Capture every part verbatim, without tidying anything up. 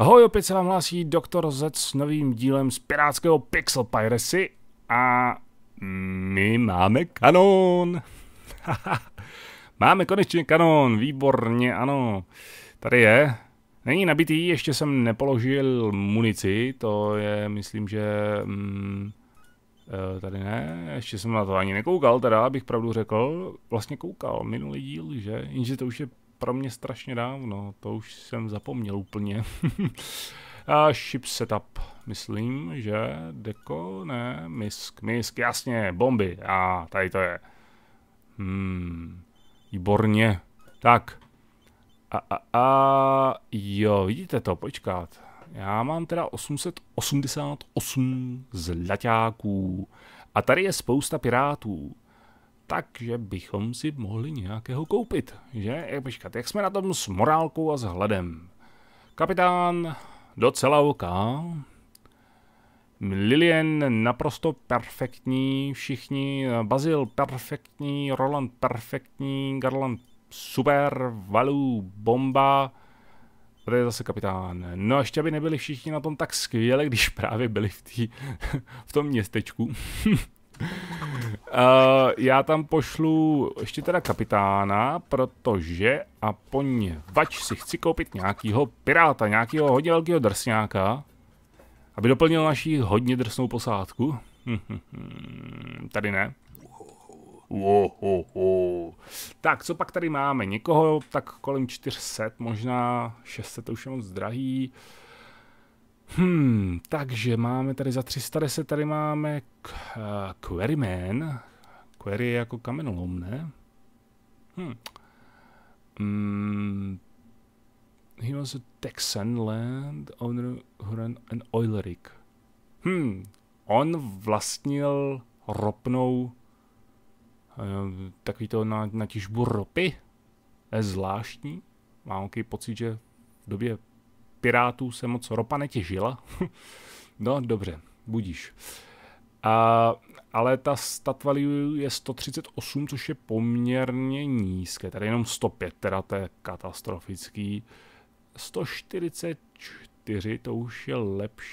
Ahoj, opět se vám hlásí doktor Z s novým dílem z pirátského Pixel Piracy a my máme kanon. Máme konečně kanon, výborně, ano. Tady je. Není nabitý, ještě jsem nepoložil munici, to je, myslím, že... Mm, tady ne, ještě jsem na to ani nekoukal, teda, abych pravdu řekl. Vlastně koukal, minulý díl, že? Jenže to už je pro mě strašně dávno, to už jsem zapomněl úplně. A ship setup, myslím, že deko, ne, misk, misk, jasně, bomby, a tady to je. Hmm, výborně. Tak. A, a, a, jo, vidíte to, počkat. Já mám teda osm set osmdesát osm zlaťáků. A tady je spousta pirátů. Takže bychom si mohli nějakého koupit, že? Jak počkat, jak jsme na tom s morálkou a s hledem? Kapitán docela oká. Lilien naprosto perfektní, všichni, Bazil perfektní, Roland perfektní, Garland super, Valu bomba. Tady je zase kapitán. No ještě aby nebyli všichni na tom tak skvěle, když právě byli v, tý, v tom městečku. uh, já tam pošlu ještě teda kapitána, protože a poněvadž si chci koupit nějakýho piráta, nějakýho hodně velkého drsňáka, aby doplnil naši hodně drsnou posádku. Tady ne. Uohoho. Tak, co pak tady máme? Někoho tak kolem čtyři set, možná šest set, to už je moc drahý. Hmm, takže máme tady za tři sta deset, tady máme uh, Quarryman. Quarry je jako kamenolom, ne? Hmm. Mm. He was a Texan land owner who ran an oil rig. Hmm, on vlastnil ropnou takový to na, na těžbu ropy. Je zvláštní. Mám takový pocit, že v době pirátů se moc ropa netěžila. No, dobře, budíš. A, ale ta stat value je sto třicet osm, což je poměrně nízké. Tady jenom sto pět, teda to je katastrofický. sto čtyřicet čtyři, to už je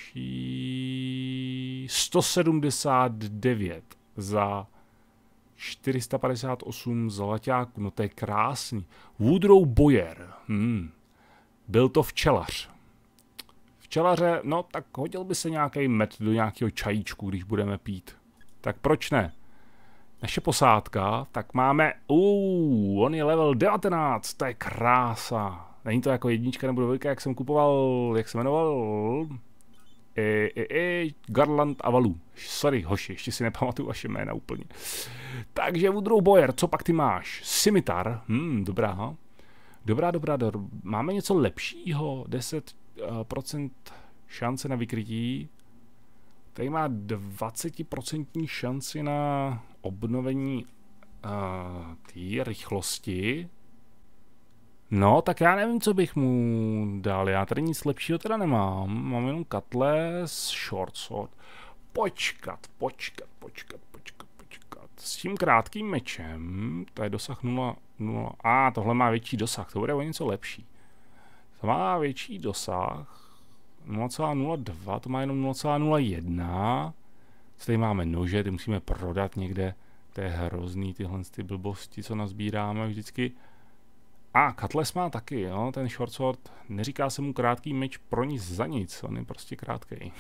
lepší. sto sedmdesát devět za čtyři sta padesát osm zlaťáků, no to je krásný. Woodrow Boyer, hmm. Byl to včelař. Včelaře, no tak hodil by se nějaký med do nějakého čajíčku, když budeme pít. Tak proč ne? Naše posádka, tak máme, uuu, on je level devatenáct, to je krása. Není to jako jednička nebo dvojka, jak jsem kupoval, jak se jmenoval? E, e, e, Garland a Valu. Sorry, hoši, ještě si nepamatuju vaše jména úplně. Takže Woodrow Boyer, co pak ty máš? Scimitar, hmm, dobrá. Dobrá, dobrá, dobrá. Máme něco lepšího, deset procent šance na vykrytí. Tady má dvacet procent šanci na obnovení uh, té rychlosti. No, tak já nevím, co bych mu dal. Já tady nic lepšího teda nemám. Mám jenom cutlass, short sword. Počkat, počkat, počkat, počkat, počkat. S tím krátkým mečem, to je dosah nula, nula. A, ah, tohle má větší dosah, to bude o něco lepší. To má větší dosah. nula celá nula dva, to má jenom nula celá nula jedna. Co tady máme nože, ty musíme prodat někde. To je hrozný, tyhle ty blbosti, co nazbíráme vždycky. A cutlass má taky, jo, ten short sword, neříká se mu krátký meč pro nic za nic, on je prostě krátkej.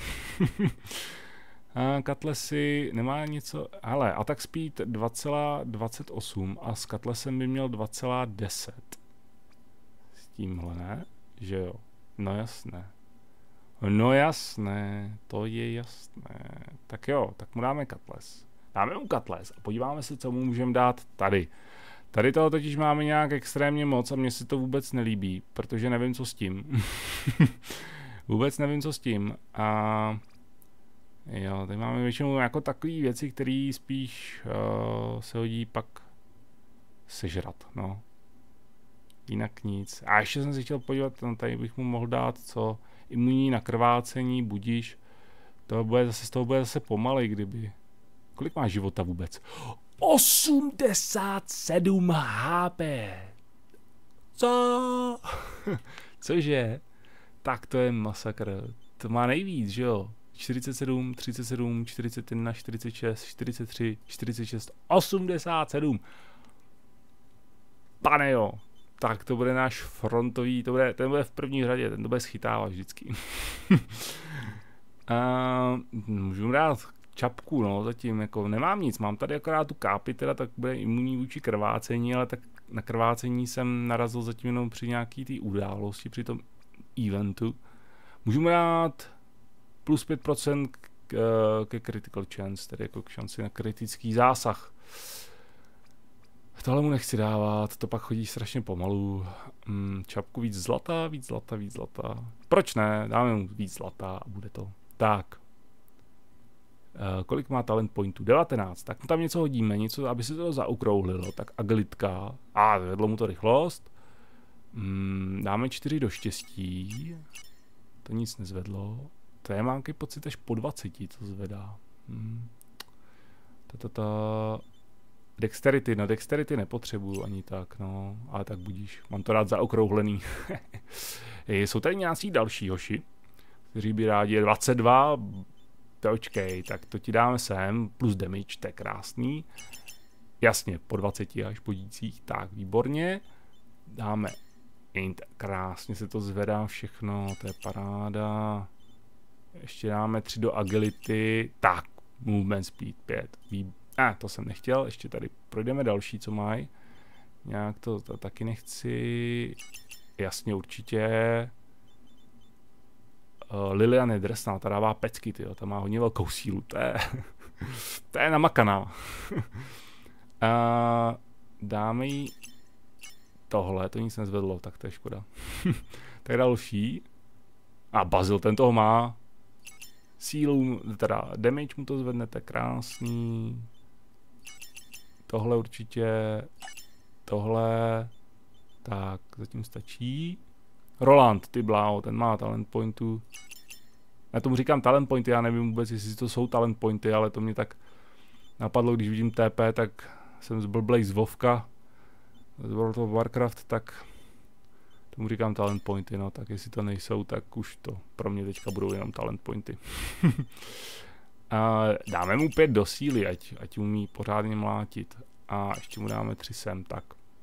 A cutlassy nemá něco, hele, attack speed dva celá dvacet osm a s cutlassem by měl dva celá deset. S tímhle, ne? Že jo, no jasné. No jasné, to je jasné. Tak jo, tak mu dáme cutlass. Dáme mu cutlass a podíváme se, co mu můžeme dát tady. Tady toho totiž máme nějak extrémně moc a mně se to vůbec nelíbí, protože nevím, co s tím. Vůbec nevím, co s tím. A jo, tady máme většinou jako takové věci, které spíš uh, se hodí pak sežrat, no. Jinak nic. A ještě jsem si chtěl podívat, no, tady bych mu mohl dát co? Imunní na krvácení, budíš. To bude zase, z toho bude zase pomalej, kdyby. Kolik má života vůbec? osmdesát sedm há pé. Co? Cože? Tak to je masakr. To má nejvíc, že jo? čtyřicet sedm, třicet sedm, čtyřicet jedna, čtyřicet šest, čtyřicet tři, čtyřicet šest, osmdesát sedm. Pane jo, tak to bude náš frontový, to bude, ten bude v první řadě, ten to bude schytávat vždycky. uh, můžu dát čapku, no, zatím jako nemám nic, mám tady akorát tu kápi, teda tak bude imunní vůči krvácení, ale tak na krvácení jsem narazil zatím jenom při nějaký té události, při tom eventu. Můžu mu dát plus pět procent k, ke critical chance, tedy jako k šanci na kritický zásah. Tohle mu nechci dávat, to pak chodí strašně pomalu. Hmm, čapku víc zlata, víc zlata, víc zlata. Proč ne? Dáme mu víc zlata a bude to. Tak. Uh, kolik má talent pointů? devatenáct. Tak mu tam něco hodíme, něco, aby se to zaokrouhlilo. Tak agilitka. A ah, vedlo mu to rychlost. Hmm, dáme čtyři do štěstí. To nic nezvedlo. To je mám nějaký pocit až po dvaceti, to zvedá. Hmm. Tata. Dexterity, no dexterity nepotřebuju ani tak, no, ale tak budíš, mám to rád zaokrouhlený. Jsou tady nějací další hoši, kteří by rádi dvacet dva, počkej, tak to ti dáme sem, plus damage, to je krásný. Jasně, po dvaceti až podících, tak výborně. Dáme int, krásně se to zvedá všechno, to je paráda. Ještě dáme tři do agility, tak, movement speed pět, výborně. A, ah, to jsem nechtěl, ještě tady projdeme další, co mají. Nějak to, to taky nechci. Jasně, určitě. Uh, Lilian je drsná, ta dává pecky, tyjo, ta má hodně velkou sílu, to je, to je namakaná. uh, dáme jí tohle, to nic nezvedlo, tak to je škoda. Tak další. A Bazil, ten toho má. Sílu, teda damage mu to zvednete, krásný. Tohle určitě, tohle, tak zatím stačí. Roland, ty bláho, ten má talent pointu. Já tomu říkám talent pointy, já nevím vůbec, jestli to jsou talent pointy, ale to mě tak napadlo, když vidím T P, tak jsem zblblej z Vovka, z World of Warcraft, tak tomu říkám talent pointy, no tak jestli to nejsou, tak už to pro mě teďka budou jenom talent pointy. A dáme mu pět do síly, ať, ať umí pořádně mlátit. A ještě mu dáme tři sem, tak.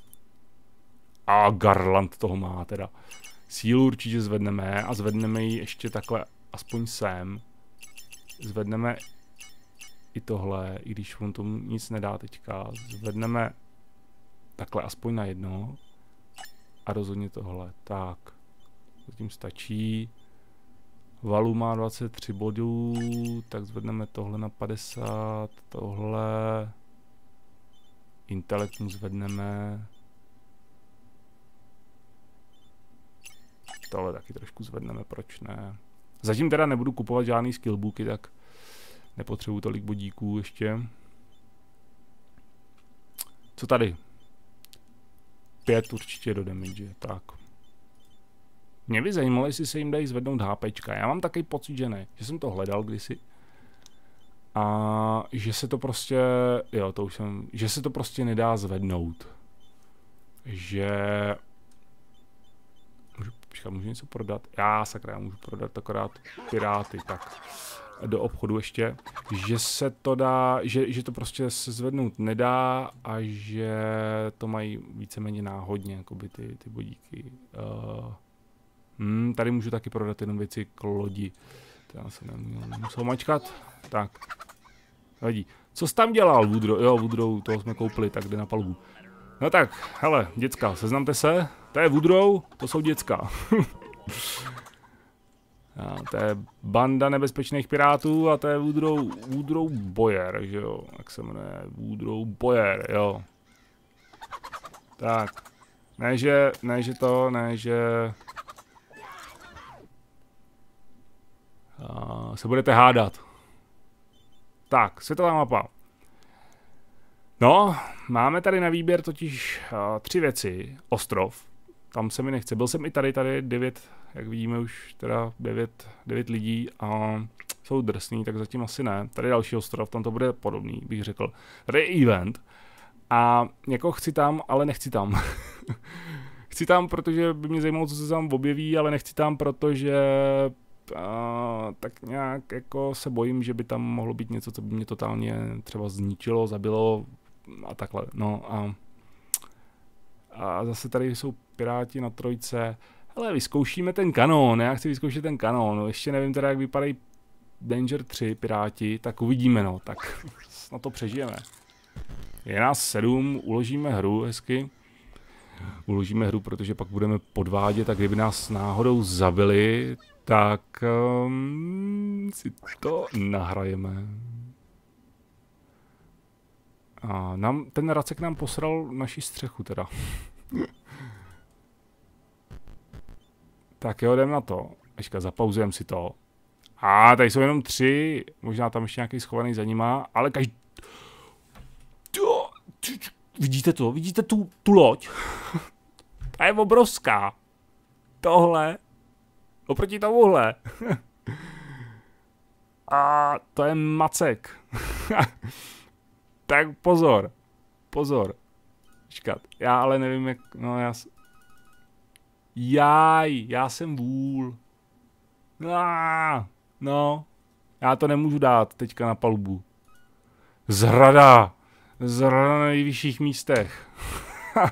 A Garland toho má teda. Sílu určitě zvedneme a zvedneme ji ještě takhle aspoň sem. Zvedneme i tohle, i když on tomu nic nedá teďka. Zvedneme takhle aspoň na jedno. A rozhodně tohle. Tak. Zatím stačí. Valu má dvacet tři bodů, tak zvedneme tohle na padesát, tohle. Intelekt mu zvedneme. Tohle taky trošku zvedneme, proč ne. Zatím teda nebudu kupovat žádný skillbooky, tak nepotřebuji tolik bodíků ještě. Co tady? Pět určitě do damage, tak. Mě by zajímalo, jestli se jim dají zvednout HPčka. Já mám takový pocit, že ne. Že jsem to hledal kdysi. A že se to prostě, jo, to už jsem, že se to prostě nedá zvednout. Že... Můžu, počkat, můžu něco prodat? Já sakra, já můžu prodat akorát piráty, tak. Do obchodu ještě. Že se to dá, že, že to prostě se zvednout nedá a že to mají víceméně náhodně, jakoby ty, ty bodíky. Uh, Hmm, tady můžu taky prodat jenom věci k lodi. To já jsem nemusel mačkat. Tak. Vadí. Co jsi tam dělal, Woodrow? Jo, Woodrow, toho jsme koupili, tak jde na palubu. No tak, hele, děcka, seznamte se. To je Woodrow, to jsou děcka. A to je banda nebezpečných pirátů a to je Woodrow, Woodrow Boyer, že jo, jak se jmenuje, Woodrow Boyer, jo. Tak. Ne, že, ne, že to, ne, že... Uh, se budete hádat. Tak, světová mapa. No, máme tady na výběr totiž uh, tři věci. Ostrov, tam se mi nechce. Byl jsem i tady, tady devět, jak vidíme už teda devět, devět lidí a jsou drsný, tak zatím asi ne. Tady další ostrov, tam to bude podobný, bych řekl. Tady je event a jako chci tam, ale nechci tam. Chci tam, protože by mě zajímalo, co se tam objeví, ale nechci tam, protože uh, tak nějak jako se bojím, že by tam mohlo být něco, co by mě totálně třeba zničilo, zabilo a takhle. No a, a zase tady jsou piráti na trojce. Hele, vyzkoušíme ten kanón, já chci vyzkoušet ten kanón, ještě nevím teda, jak vypadají Danger tři piráti, tak uvidíme, no, tak na to přežijeme. Je nás sedm, uložíme hru hezky. Uložíme hru, protože pak budeme podvádět, a kdyby nás náhodou zabili, tak um, si to nahrajeme. A nám, ten Racek nám posral naši střechu teda. Tak jo, jdem na to. Ještě zapauzujeme si to. A tady jsou jenom tři, možná tam ještě nějaký schovaný za nima, ale každý... Vidíte to? Vidíte tu, tu loď? Ta je obrovská. Tohle. Oproti tomuhle. A to je macek. Tak pozor. Pozor. Počkat. Já ale nevím, jak... No já... Jaj, já jsem vůl. Ah, no. Já to nemůžu dát teďka na palubu. Zrada. Zrada na nejvyšších místech. uh,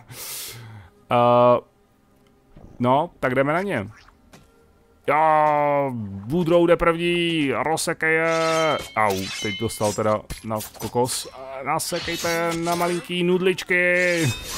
no, tak jdeme na ně. Jo, Woodrow jde první, rozsekej je. Au, teď dostal teda na kokos. Nasekejte na malinký nudličky.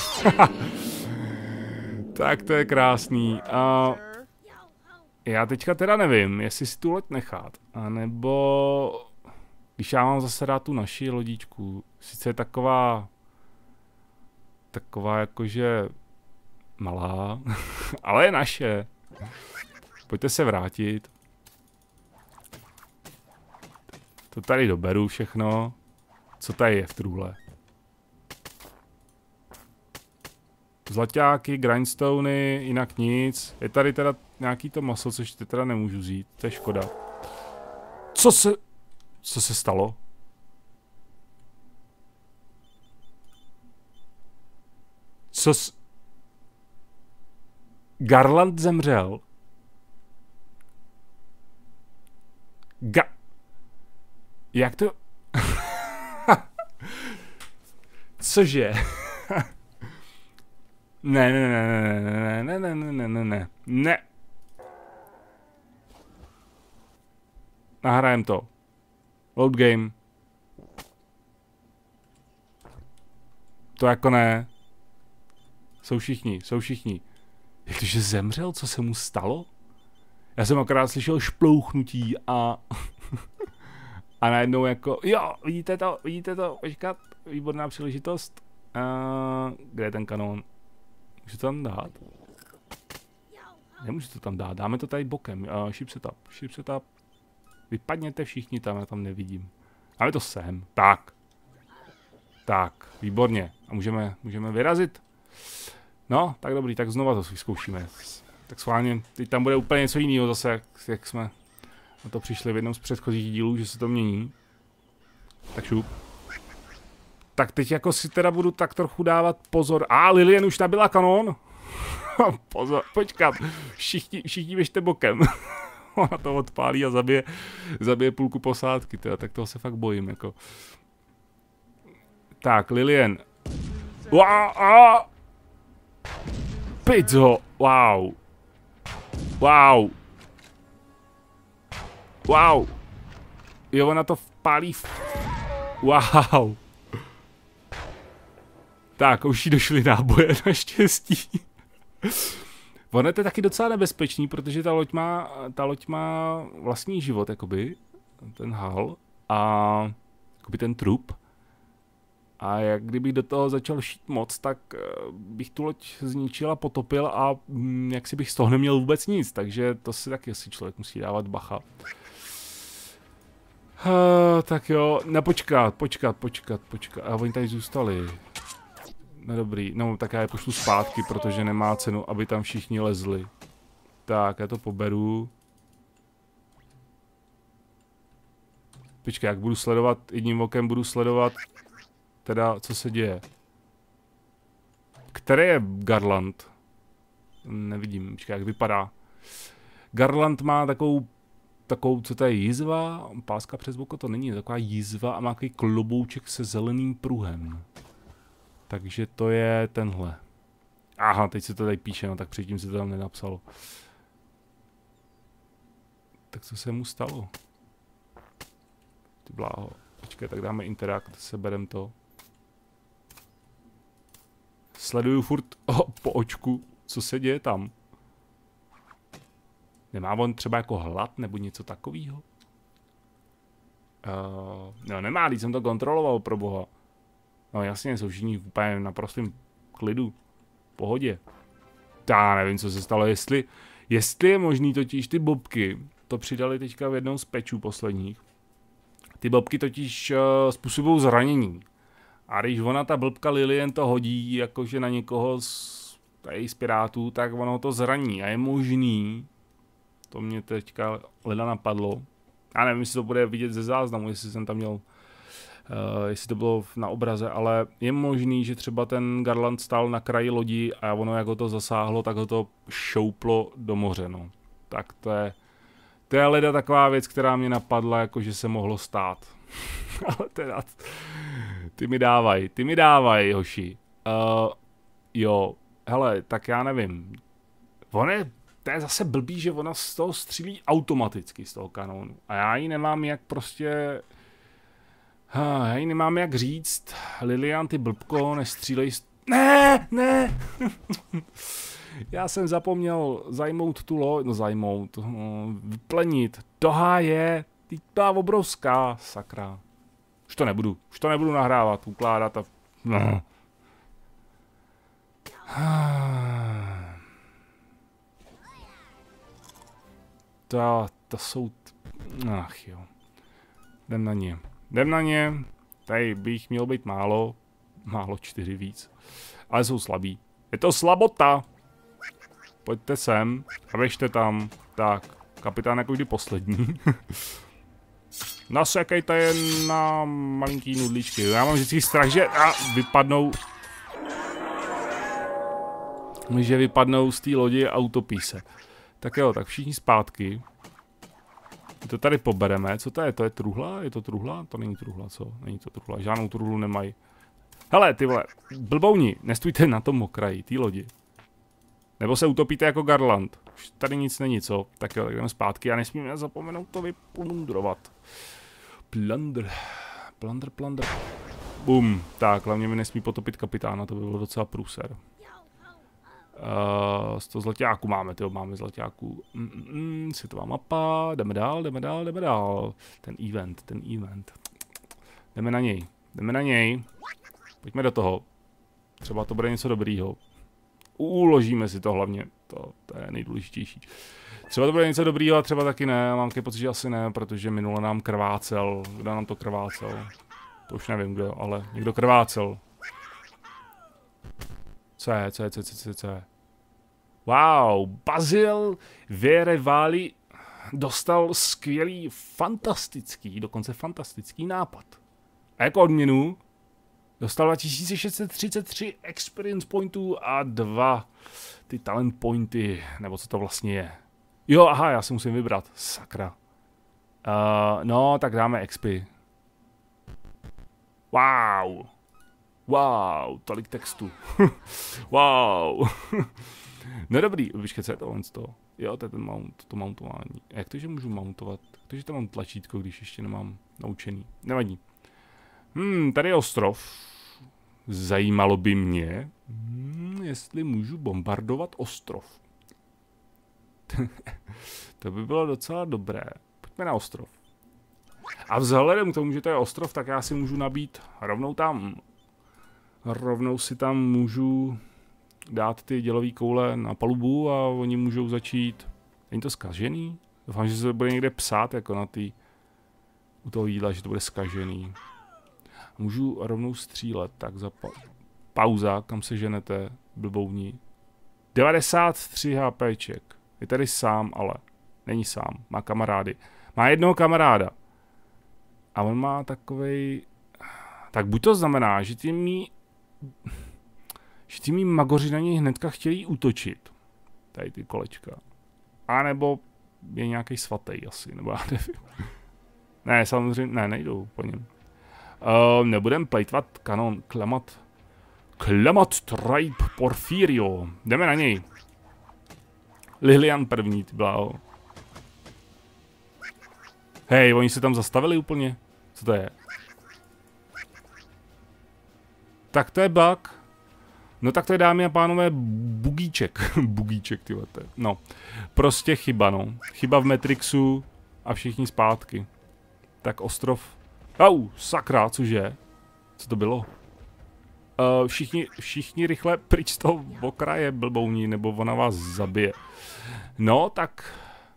Tak to je krásný. Uh, já teďka teda nevím, jestli si tu loď nechat, anebo... Když já mám zase rád tu naši lodičku, sice je taková, taková jakože malá, ale je naše. Pojďte se vrátit. To tady doberu všechno. Co tady je v trůle? Zlaťáky, grindstony, jinak nic. Je tady teda nějaký to maso, což ty teda nemůžu vzít, to je škoda. Co se... Co se stalo? Co s... Garland zemřel? Ga... Jak to... Cože? Ne, ne, ne, ne, ne, ne, ne, ne, ne, ne, ne. Nahrajem to. Load game. To jako ne. Jsou všichni, jsou všichni. Jak to, že zemřel? Co se mu stalo? Já jsem akorát slyšel šplouchnutí a... a najednou jako... Jo, vidíte to, vidíte to, počkat. Výborná příležitost. Uh, kde je ten kanón? Můžu to tam dát? Nemůžu to tam dát, dáme to tady bokem. Uh, ship setup, ship setup. Vypadněte všichni tam, já tam nevidím. Dáme to sem. Tak. Tak, výborně. A můžeme, můžeme vyrazit. No, tak dobrý, tak znova to vyzkoušíme. Tak schválně, teď tam bude úplně něco jiného zase, jak, jak jsme na to přišli v jednom z předchozích dílů, že se to mění. Tak šup. Tak teď jako si teda budu tak trochu dávat pozor. A, Lilian už nabila kanón. Pozor, počkat. Všichni, všichni běžte bokem. Ona to odpálí a zabije, zabije půlku posádky, teda, tak toho se fakt bojím, jako. Tak, Lilian. Wow, pizzo, wow. Wow. Wow. Jo, ona to vpálí. Wow. Tak, už jí došly náboje, naštěstí. Ono je to taky docela nebezpečný, protože ta loď má, ta loď má vlastní život, jakoby, ten hal, a jakoby ten trup. A jak kdybych do toho začal šít moc, tak bych tu loď zničil a potopil a hm, jak si bych z toho neměl vůbec nic, takže to si taky asi člověk musí dávat bacha. Uh, tak jo, ne, počkat, počkat, počkat, počkat, a oni tady zůstali. No dobrý, no tak já je pošlu zpátky, protože nemá cenu, aby tam všichni lezli. Tak, já to poberu. Počkej, jak budu sledovat, jedním okem budu sledovat, teda, co se děje. Který je Garland? Nevidím, počkej, jak vypadá. Garland má takovou, takovou, co to je, jizva? Páska přes oko to není, taková jizva a má takový klobouček se zeleným pruhem. Takže to je tenhle. Aha, teď se to tady píše, no tak předtím se to tam nenapsalo. Tak co se mu stalo? Ty bláho. Počkej, tak dáme interakt, seberem to. Sleduju furt oh, po očku, co se děje tam. Nemá on třeba jako hlad nebo něco takového? Uh, no nemá, když jsem to kontroloval, pro boha. No jasně, jsou všichni úplně na prostém klidu. V pohodě. Já nevím, co se stalo, jestli, jestli je možný totiž ty bobky, to přidali teďka v jednou z pečů posledních. Ty bobky totiž uh, způsobují zranění. A když ona, ta blbka Lillian to hodí jakože na někoho z, tady z pirátů, tak ono to zraní. A je možný, to mě teďka leda napadlo, já nevím, jestli to bude vidět ze záznamu, jestli jsem tam měl, uh, jestli to bylo na obraze, ale je možný, že třeba ten Garland stál na kraji lodi a ono, jak ho to zasáhlo, tak ho to šouplo do moře, no. Tak to je, to je leda taková věc, která mě napadla, jakože se mohlo stát. Ale teda, ty mi dávaj, ty mi dávaj, hoši. Uh, jo, hele, tak já nevím. On je, to je zase blbý, že ona z toho střílí automaticky, z toho kanónu. A já ji nemám jak prostě... Uh, já ji nemám jak říct. Lillian, ty blbko, nestřílej... St... Ne, ne! Já jsem zapomněl zajmout tu loď, no zajmout, no, vyplenit. Toha je, ty ta obrovská, sakra. Už to nebudu, už to nebudu nahrávat, ukládat a... No. To, to jsou... Ach jo. Jdem na ně. Jdem na ně. Tady bych mělo být málo. Málo čtyři víc. Ale jsou slabí. Je to slabota. Pojďte sem a běžte tam. Tak, kapitán jako vždy poslední. Nasekejte jen na malinký nudličky. Já mám vždycky strach, že a, vypadnou... Že vypadnou z té lodi a utopí se. Tak jo, tak všichni zpátky. My to tady pobereme. Co to je? To je truhla? Je to truhla? To není truhla, co? Není to truhla. Žádnou truhlu nemají. Hele, ty vole, blbouni, nestůjte na tom okraji, té lodi. Nebo se utopíte jako Garland. Už tady nic není, co? Tak jo, tak jdeme zpátky a nesmíme zapomenout to vyplundrovat. Plunder. Plunder, plunder. Bum. Tak, hlavně mi nesmí potopit kapitána, to by bylo docela průser. Uh, sto zlaťáků máme, tyjo, máme zlaťáků. Mm, mm, světová mapa, jdeme dál, jdeme dál, jdeme dál. Ten event, ten event. Jdeme na něj, jdeme na něj. Pojďme do toho. Třeba to bude něco dobrýho. Uložíme si to hlavně, to, to je nejdůležitější. Třeba to bude něco dobrýho a třeba taky ne, mám takový pocit, že asi ne, protože minule nám krvácel. Kdo nám to krvácel? To už nevím kdo, ale někdo krvácel. Co je, co je, co je, co je, co je? Wow, Basil Verevali dostal skvělý, fantastický, dokonce fantastický nápad. A jako odměnu dostal dva tisíce šest set třicet tři experience pointů a dva ty talent pointy, nebo co to vlastně je. Jo, aha, já si musím vybrat, sakra. Uh, no, tak dáme X P. Wow. Wow, tolik textu. Wow. No dobrý, počkej, co je to on z toho? Jo, to je ten mount, to mountování. Jak to, že můžu mountovat? Takže tam mám tlačítko, když ještě nemám naučený. Nevadí. Hmm, tady je ostrov. Zajímalo by mě, hmm, jestli můžu bombardovat ostrov. To by bylo docela dobré. Pojďme na ostrov. A vzhledem k tomu, že to je ostrov, tak já si můžu nabít rovnou tam. Rovnou si tam můžu dát ty dělové koule na palubu a oni můžou začít. Není to zkažený? Doufám, že se bude někde psát jako na tý, u toho jídla, že to bude zkažený. Můžu rovnou střílet, tak za pa pauza, kam se ženete, blbouni. devadesát tři HPček. Je tady sám, ale není sám, má kamarády. Má jednoho kamaráda. A on má takovej... Tak buď to znamená, že ty mý... že ty mý magoři na něj hnedka chtějí útočit. tady ty kolečka. A nebo je nějaký svatý asi, nebo já nevím. Ne, samozřejmě, ne, nejdou po něm. Uh, nebudem plejtvat kanon, klemat. Klemat Tribe Porfirio. Jdeme na něj. Lilian první, ty bláho. Hej, oni se tam zastavili úplně. Co to je? Tak to je bug. No tak to je, dámy a pánové, bugíček. Bugíček, ty vole. No, prostě chyba, no. Chyba v Matrixu a všichni zpátky. Tak ostrov. Au, sakra, cože? Co to bylo? Uh, všichni, všichni rychle pryč z toho okraje blbouní, nebo ona vás zabije. No, tak...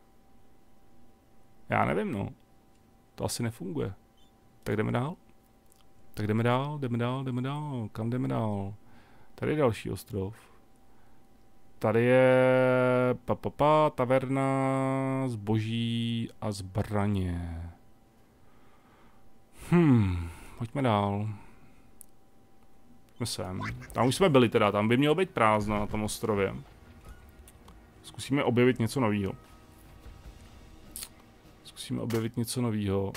Já nevím, no. To asi nefunguje. Tak jdeme dál. Tak jdeme dál, jdeme dál, jdeme dál. Kam jdeme dál? Tady je další ostrov. Tady je... Pa, pa, pa, taverna, zboží a zbraně. Hmm, pojďme dál. Pojďme sem. Tam už jsme byli teda, tam by mělo být prázdno na tom ostrově. Zkusíme objevit něco nového. Zkusíme objevit něco nového.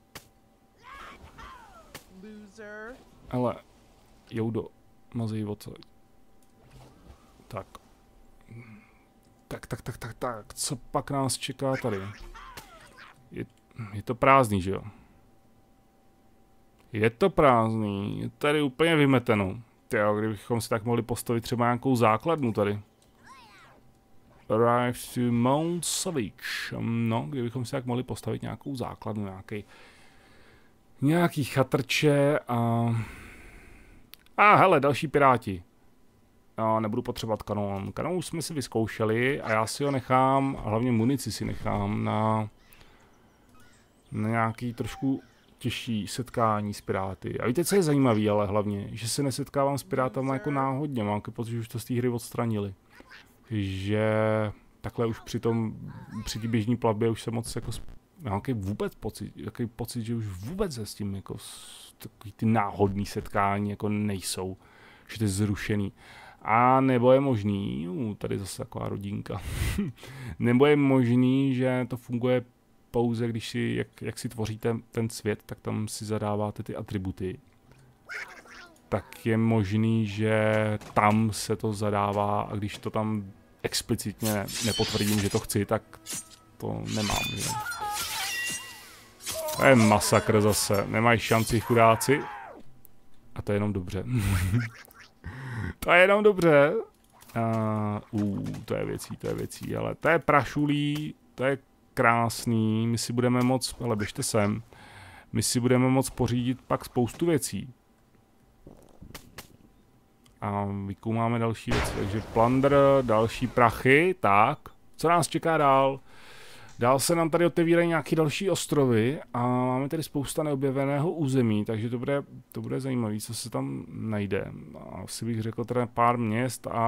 Ale, joudo, mazej odsaď. Tak. Tak, tak, tak, tak, tak, co pak nás čeká tady? Je, je to prázdný, že jo? Je to prázdný, je tady úplně vymeteno. Tyjo, kdybychom si tak mohli postavit třeba nějakou základnu tady. Arrive to Mount Savage. No, kdybychom si tak mohli postavit nějakou základnu, nějaký... Nějaký chatrče a... A hele, další piráti. No, nebudu potřebovat kanon. Kanon už jsme si vyzkoušeli a já si ho nechám, a hlavně munici si nechám na... Na nějaký trošku těžší setkání s piráty. A víte, co je zajímavé, ale hlavně, že se nesetkávám s pirátama jako náhodně. Mám pocit, že už to z té hry odstranili. Že takhle už při tom, při té běžné plavbě už se moc jako... Mám nějaký vůbec pocit, jaký pocit, že už vůbec se s tím jako takový ty náhodný setkání jako nejsou. Že to je zrušený. A nebo je možný, uh, tady zase taková rodinka, nebo je možný, že to funguje pouze, když si, jak, jak si tvoříte ten svět, tak tam si zadáváte ty atributy. Tak je možný, že tam se to zadává a když to tam explicitně nepotvrdím, že to chci, tak to nemám. Že? To je masakr zase, nemají šanci chudáci. A to je jenom dobře. To je jenom dobře. Uh, uh, to je věcí, to je věcí, ale to je prašulí, to je krásný, my si budeme moc, ale běžte sem, my si budeme moc pořídit pak spoustu věcí. A vykoumáme další věci, takže plunder, další prachy, tak, co nás čeká dál? Dál se nám tady otevírají nějaké další ostrovy a máme tady spousta neobjeveného území, takže to bude, to bude zajímavé, co se tam najde. Asi bych řekl teda pár měst a,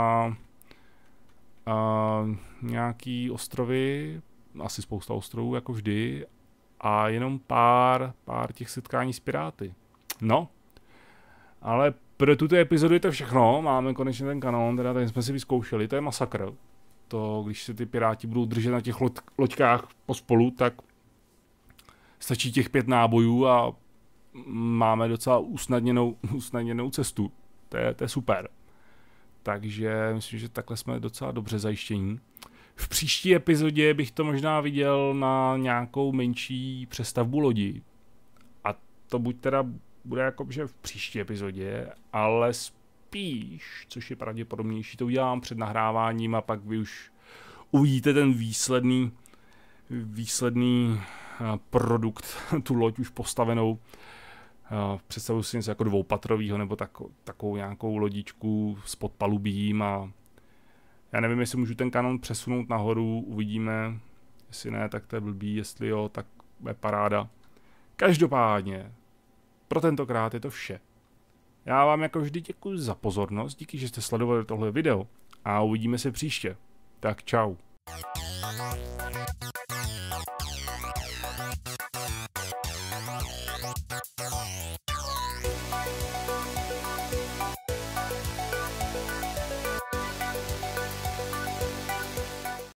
a nějaký ostrovy, asi spousta ostrovů jako vždy a jenom pár, pár těch setkání s piráty. No, ale pro tuto epizodu je to všechno, máme konečně ten kanon, teda ten jsme si vyzkoušeli, to je masakr. To, když se ty piráti budou držet na těch lo loďkách pospolu, tak stačí těch pět nábojů a máme docela usnadněnou, usnadněnou cestu. To je, to je super. Takže myslím, že takhle jsme docela dobře zajištění. V příští epizodě bych to možná viděl na nějakou menší přestavbu lodi. A to buď teda bude jako, že v příští epizodě, ale spíš, což je pravděpodobnější, to udělám před nahráváním a pak vy už uvidíte ten výsledný, výsledný produkt, tu loď už postavenou. Představuji si něco jako dvoupatrovýho nebo tak, takovou nějakou lodičku s podpalubím a já nevím, jestli můžu ten kanon přesunout nahoru, uvidíme, jestli ne, tak to je blbý, jestli jo, tak je paráda. Každopádně, pro tentokrát je to vše. Já vám jako vždy děkuji za pozornost, díky, že jste sledovali tohle video a uvidíme se příště. Tak čau.